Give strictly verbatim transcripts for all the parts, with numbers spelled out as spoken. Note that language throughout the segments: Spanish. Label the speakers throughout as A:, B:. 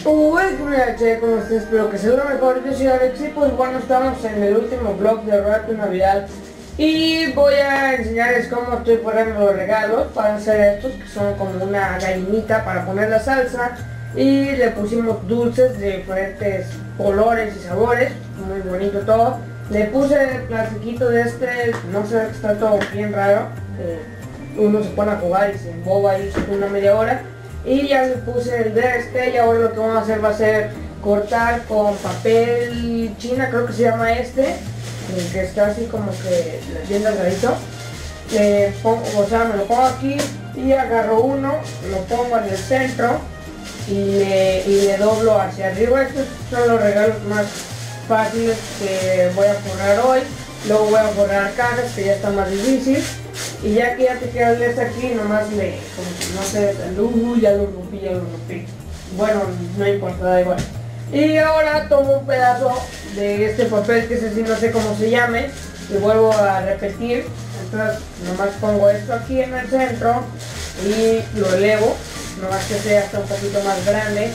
A: Uy, mira, che, como ustedes, espero que sea lo mejor. Yo soy Alex y pues bueno, estamos en el último vlog de Rato Navidad y voy a enseñarles cómo estoy poniendo los regalos para hacer estos, que son como una gallinita para poner la salsa, y le pusimos dulces de diferentes colores y sabores, muy bonito todo. Le puse el plastiquito de este, no sé, está todo bien raro, eh, uno se pone a jugar y se emboba ahí una media hora. Y ya le puse el de este, y ahora lo que vamos a hacer va a ser cortar con papel china, creo que se llama este, el que está así como que bien delgadito. Le pongo, o sea, me lo pongo aquí y agarro uno, lo pongo en el centro y le, y le doblo hacia arriba. Estos son los regalos más fáciles que voy a forrar hoy. Luego voy a forrar cajas, que ya está más difícil. Y ya que ya te queda el este aquí, nomás le, como que no sé, uh, ya lo rompí, ya lo rompí. Bueno, no importa, da igual. Y ahora tomo un pedazo de este papel, que ese sí no sé cómo se llame, y vuelvo a repetir. Entonces nomás pongo esto aquí en el centro y lo elevo, nomás que sea hasta un poquito más grande.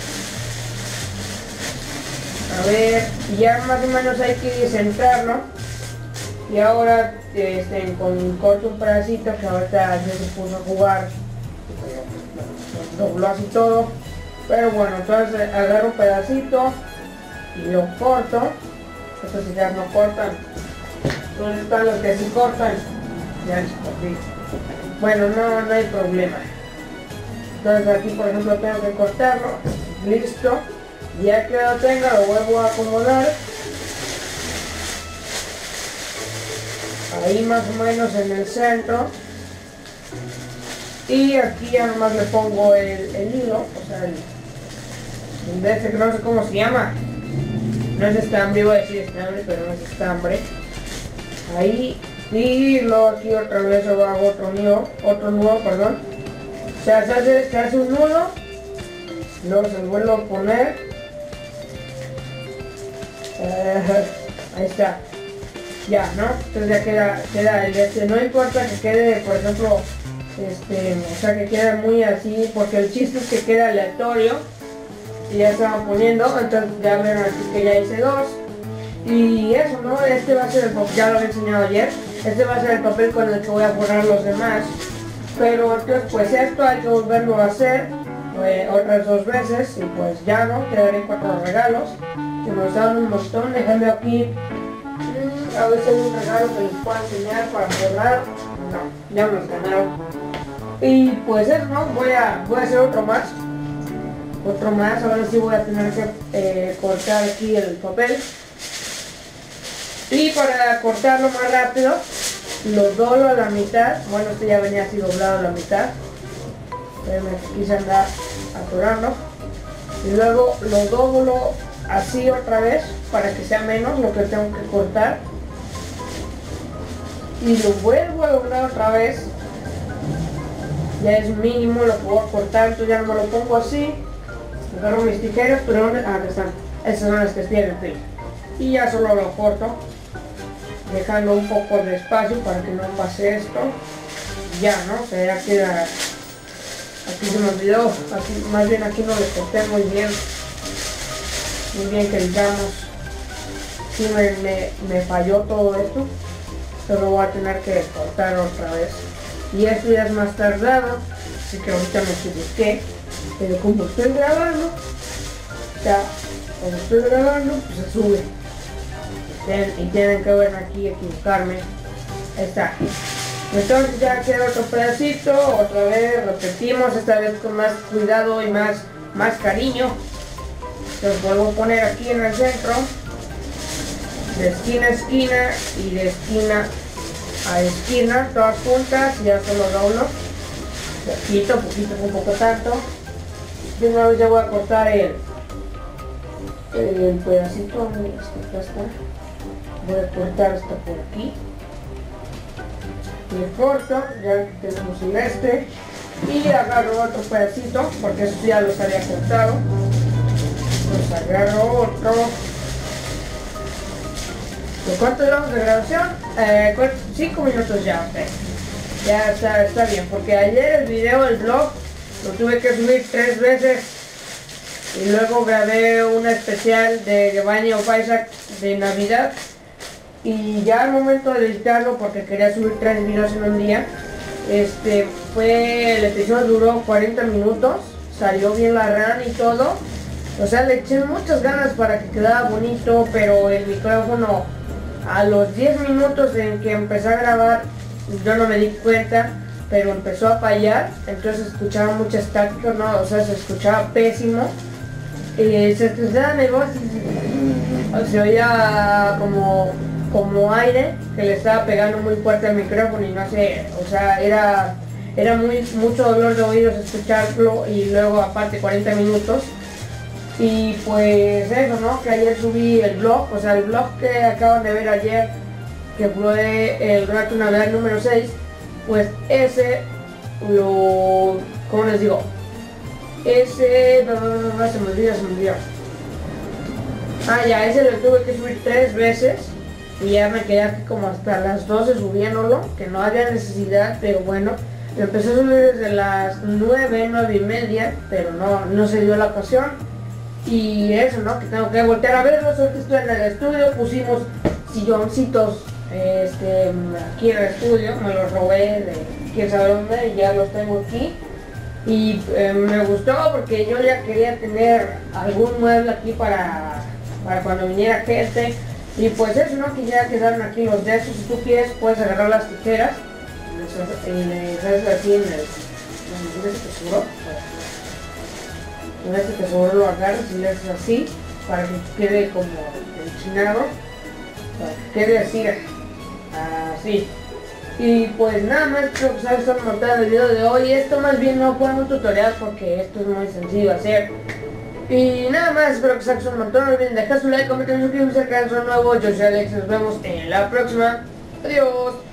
A: A ver, ya más o menos hay que centrarlo. Y ahora este, con corto un pedacito que ahorita ya se puso a jugar, dobló así todo, pero bueno, entonces agarro un pedacito y lo corto. Estos ya no cortan. ¿Dónde están los que sí cortan? Ya les corté. Bueno, no, no hay problema. Entonces aquí por ejemplo tengo que cortarlo, listo. Ya que lo tenga lo vuelvo a acomodar. Ahí más o menos en el centro, y aquí ya nomás le pongo el, el hilo, o sea el, el de este que no sé cómo se llama, no es estambre, iba a decir estambre pero no es estambre, ahí, y luego aquí otra vez yo hago otro nudo, otro nudo, perdón, o sea se hace, se hace un nudo, luego se vuelve a poner, uh, ahí está. Ya, ¿no? Entonces ya queda, queda el este, no importa que quede, por ejemplo, este, o sea que quede muy así, porque el chiste es que queda aleatorio, y ya se van poniendo. Entonces ya ven aquí que ya hice dos, y eso, ¿no? Este va a ser el papel, ya lo había enseñado ayer, este va a ser el papel con el que voy a forrar los demás, pero entonces pues esto hay que volverlo a hacer eh, otras dos veces, y pues ya, ¿no? Quedaré cuatro regalos, que nos dan un montón. Déjenme aquí. A ver si hay un regalo que les pueda enseñar para forrar. No, ya me los ganaron. Y pues eso, ¿no? Voy a, voy a hacer otro más. Otro más, ahora sí voy a tener que eh, cortar aquí el papel. Y para cortarlo más rápido, lo doblo a la mitad. Bueno, este ya venía así doblado a la mitad. Pero me quise andar atorando. Y luego lo doblo así otra vez para que sea menos lo que tengo que cortar, y lo vuelvo a doblar otra vez, ya es mínimo lo que voy a cortar. Entonces ya no me lo pongo así, agarro mis tijeras, pero ¿dónde? Ah, están, estas son las que tienen fin, y ya solo lo corto dejando un poco de espacio para que no pase esto. Ya, ¿no? O sea, ya queda, aquí se me olvidó, aquí, más bien aquí no lo corté muy bien muy bien que digamos, sí me, me, me falló todo esto, pero voy a tener que cortar otra vez, y esto ya es más tardado, así que ahorita me equivoqué, pero como estoy grabando, ya, como estoy grabando, pues se sube, y tienen que ver aquí equivocarme. Ahí está. Entonces ya queda otro pedacito, otra vez repetimos, esta vez con más cuidado y más, más cariño. Entonces vuelvo a poner aquí en el centro, de esquina a esquina y de esquina a esquina, todas juntas, y ya solo doblo, poquito, poquito, un poco tanto. De una vez ya voy a cortar el, el pedacito, este, está. Voy a cortar esto por aquí, le corto, ya tenemos el este, y agarro otro pedacito, porque eso ya los había cortado. Pues agarro otro. ¿De cuánto llevamos de grabación? Eh, cinco minutos ya, ok. Ya está, está bien, porque ayer el video del vlog lo tuve que subir tres veces y luego grabé una especial de The Binding of Isaac de Navidad. Y ya al momento de editarlo, porque quería subir tres videos en un día, este fue el episodio duró cuarenta minutos, salió bien la RAM y todo, o sea, le eché muchas ganas para que quedara bonito, pero el micrófono a los diez minutos en que empecé a grabar, yo no me di cuenta, pero empezó a fallar, entonces escuchaba mucha estática, no, o sea, se escuchaba pésimo, y se escuchaba mi voz, se oía como como aire que le estaba pegando muy fuerte al micrófono y no sé, o sea, era era muy mucho dolor de oídos escucharlo, y luego aparte cuarenta minutos. Y pues eso, ¿no? Que ayer subí el blog, o sea, el blog que acaban de ver ayer, que fue el Reacto Navidad número seis, pues ese lo, ¿cómo les digo? Ese, no, no, no, no, se me olvida, se me olvida. Ah, ya, ese lo tuve que subir tres veces. Y ya me quedé aquí como hasta las doce subiéndolo, que no había necesidad, pero bueno, lo empecé a subir desde las nueve, nueve y media, pero no, no se dio la ocasión. Y eso, ¿no? Que tengo que voltear a verlo. Ahorita estoy en el estudio, pusimos silloncitos este, aquí en el estudio, me los robé de quién sabe dónde y ya los tengo aquí. Y eh, me gustó porque yo ya quería tener algún mueble aquí para, para cuando viniera gente. Y pues eso, ¿no? Que ya quedaron aquí los de esos. Si tú quieres, puedes agarrar las tijeras y les haces así en el... en este tesoro. En este tesoro lo agarras y le haces así, para que quede como enchinado, para que quede así, así. Y pues nada más, creo que sabes estar montando el video de hoy. Esto más bien no fue un tutorial porque esto es muy sencillo de hacer. Y nada más, espero que saques un montón, no olviden dejar su like, comentar, suscribirse al canal, si son nuevos. Yo soy Alex, nos vemos en la próxima. Adiós.